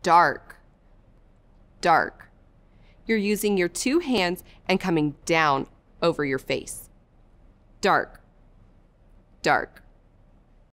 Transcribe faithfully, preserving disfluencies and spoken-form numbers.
dark, dark. You're using your two hands and coming down over your face. Dark, dark.